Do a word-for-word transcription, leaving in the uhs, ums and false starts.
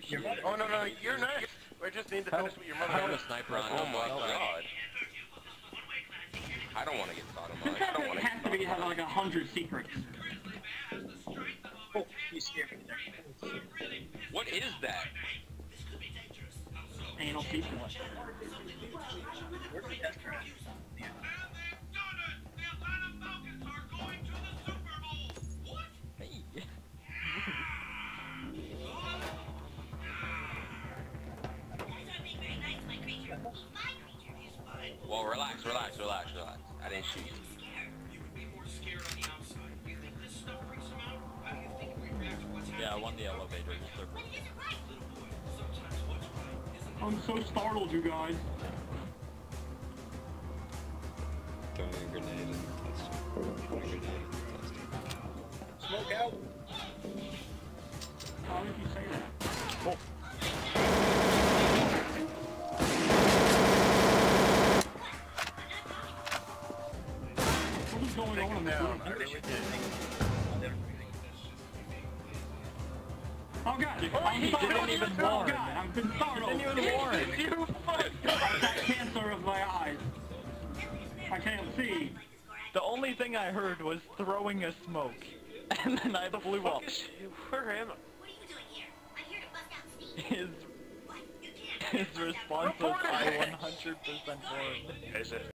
Your appreciate mother. it. Oh no no, you're next. We just need to finish what your mother I have did. a sniper on. Oh my Help. god. I don't want to get sodomized. This I don't guy want to has to get be have sodomized. like a hundred secrets. Oh, you scared me there. What is that? Anal people. Where's the death trap? Yeah. Hey. Well, relax, relax, relax, relax. I didn't shoot you. Yeah, I won the elevator. I'm so startled, you guys. Throwing a grenade and testing. Throwing a grenade and testing. Smoke out. How did you say that? Oh. What is going Take on him in this down. room? I really did. Oh god! Oh, I'm he startled. didn't even Oh warn. god! I've been startled! Didn't even warn. You fuck. I've got cancer of my eyes. I can't see. The only thing I heard was throwing a smoke, and then I blew up. Where am I? What are you doing here? I'm here to bust out steam. His What? You can't. his response was I one hundred percent warned. Is it?